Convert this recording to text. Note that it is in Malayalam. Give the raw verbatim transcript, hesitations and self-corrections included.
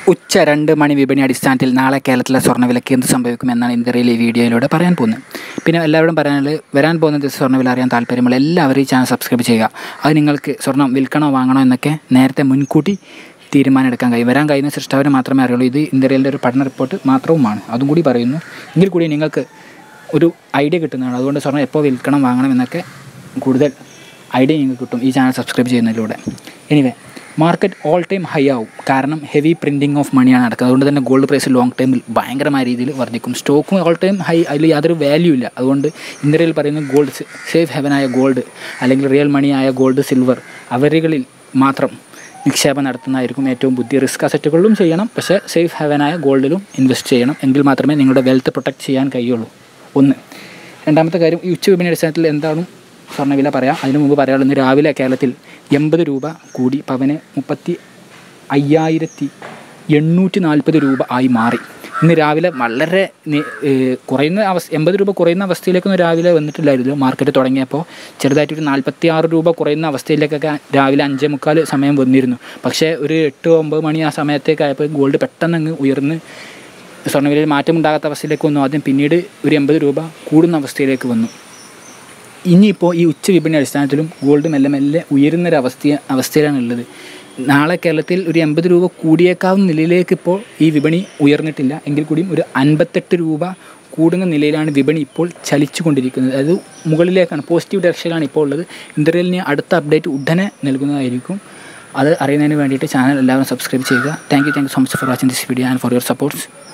ഉച്ച രണ്ട് മണി വിപണി അടിസ്ഥാനത്തിൽ നാളെ കേരളത്തിലെ സ്വർണ്ണവിലയ്ക്ക് എന്ത് സംഭവിക്കുമെന്നാണ് ഇന്ത്യയിലെ ഈ വീഡിയോയിലൂടെ പറയാൻ പോകുന്നത്. പിന്നെ എല്ലാവരും പറയാനുള്ളത്, വരാൻ പോകുന്ന ദിവസം സ്വർണ്ണവില അറിയാൻ താല്പര്യമുള്ള എല്ലാവരും ഈ ചാനൽ സബ്സ്ക്രൈബ് ചെയ്യുക. അത് നിങ്ങൾക്ക് സ്വർണ്ണം വിൽക്കണോ വാങ്ങണോ എന്നൊക്കെ നേരത്തെ മുൻകൂട്ടി തീരുമാനം എടുക്കാൻ കഴിയും. വരാൻ കഴിയുന്ന സൃഷ്ടാവിന് മാത്രമേ അറിയുള്ളൂ. ഇത് ഇന്ത്യയിലെ ഒരു പഠന റിപ്പോർട്ട് മാത്രവുമാണ്, അതും കൂടി പറയുന്നു. എങ്കിൽ കൂടി നിങ്ങൾക്ക് ഒരു ഐഡിയ കിട്ടുന്നതാണ്. അതുകൊണ്ട് സ്വർണ്ണം എപ്പോൾ വിൽക്കണം വാങ്ങണം എന്നൊക്കെ കൂടുതൽ ഐഡിയ നിങ്ങൾക്ക് കിട്ടും ഈ ചാനൽ സബ്സ്ക്രൈബ് ചെയ്യുന്നതിലൂടെ. Anyway, market all time high ആവും, കാരണം ഹെവി പ്രിൻറ്റിംഗ് ഓഫ് മണിയാണ് നടക്കുന്നത്. അതുകൊണ്ട് തന്നെ ഗോൾഡ് പ്രൈസ് ലോങ് ടൈമിൽ ഭയങ്കരമായ രീതിയിൽ വർദ്ധിക്കും. സ്റ്റോക്കും ഓൾ ടൈം ഹൈ, അതിൽ യാതൊരു വാല്യൂ ഇല്ല. അതുകൊണ്ട് ഇന്ത്യയിൽ പറയുന്ന ഗോൾഡ് സേഫ് ഹെവനായ ഗോൾഡ് അല്ലെങ്കിൽ റിയൽ മണിയായ ഗോൾഡ്, സിൽവർ അവരുകളിൽ മാത്രം നിക്ഷേപം നടത്തുന്നതായിരിക്കും ഏറ്റവും ബുദ്ധി. റിസ്ക് അസറ്റുകളിലും ചെയ്യണം, പക്ഷേ സേഫ് ഹെവനായ ഗോൾഡിലും ഇൻവെസ്റ്റ് ചെയ്യണം. എങ്കിൽ മാത്രമേ നിങ്ങളുടെ വെൽത്ത് പ്രൊട്ടക്റ്റ് ചെയ്യാൻ കഴിയുള്ളൂ. ഒന്ന്. രണ്ടാമത്തെ കാര്യം, ഈ ഉച്ചവിപണി അടിസ്ഥാനത്തിൽ എന്താണ് സ്വർണ്ണവില പറയാം. അതിനു മുമ്പ് പറയാനുള്ളത്, ഇന്ന് രാവിലെ കേരളത്തിൽ എൺപത് രൂപ കൂടി പവന് മുപ്പത്തി അയ്യായിരത്തി എണ്ണൂറ്റി നാൽപ്പത് രൂപ ആയി മാറി. ഇന്ന് രാവിലെ വളരെ കുറയുന്ന അവസ്ഥ, എൺപത് രൂപ കുറയുന്ന അവസ്ഥയിലേക്കൊന്നും രാവിലെ വന്നിട്ടില്ലായിരുന്നു. മാർക്കറ്റ് തുടങ്ങിയപ്പോൾ ചെറുതായിട്ടൊരു നാൽപ്പത്തി ആറ് രൂപ കുറയുന്ന അവസ്ഥയിലേക്കൊക്കെ രാവിലെ അഞ്ചേ മുക്കാൽ സമയം വന്നിരുന്നു. പക്ഷേ ഒരു എട്ട് ഒമ്പത് മണി ആ സമയത്തേക്കായപ്പോൾ ഗോൾഡ് പെട്ടെന്ന് അങ്ങ് ഉയർന്ന് സ്വർണ്ണവിലയിൽ മാറ്റമുണ്ടാകാത്ത അവസ്ഥയിലേക്ക് വന്നു. ആദ്യം പിന്നീട് ഒരു എൺപത് രൂപ കൂടുന്ന അവസ്ഥയിലേക്ക് വന്നു. ഇനിയിപ്പോൾ ഈ ഉച്ച വിപണി അടിസ്ഥാനത്തിലും ഗോൾഡ് മെല്ലെ മെല്ലെ ഉയരുന്നൊരവസ്ഥ അവസ്ഥയിലാണുള്ളത്. നാളെ കേരളത്തിൽ ഒരു എൺപത് രൂപ കൂടിയേക്കാവുന്ന നിലയിലേക്ക് ഇപ്പോൾ ഈ വിപണി ഉയർന്നിട്ടില്ല. എങ്കിൽ കൂടിയും ഒരു അൻപത്തെട്ട് രൂപ കൂടുന്ന നിലയിലാണ് വിപണി ഇപ്പോൾ ചലിച്ചു കൊണ്ടിരിക്കുന്നത്. അത് മുകളിലേക്കാണ്, പോസിറ്റീവ് ഡയറക്ഷനിലാണ് ഇപ്പോൾ ഉള്ളത്. ഇന്ത്യയിലിന് അടുത്ത അപ്ഡേറ്റ് ഉടനെ നൽകുന്നതായിരിക്കും. അത് അറിയുന്നതിന് വേണ്ടിയിട്ട് ചാനൽ എല്ലാവരും സബ്സ്ക്രൈബ് ചെയ്യുക. Thank you thank you so much for watching this video and for your supports.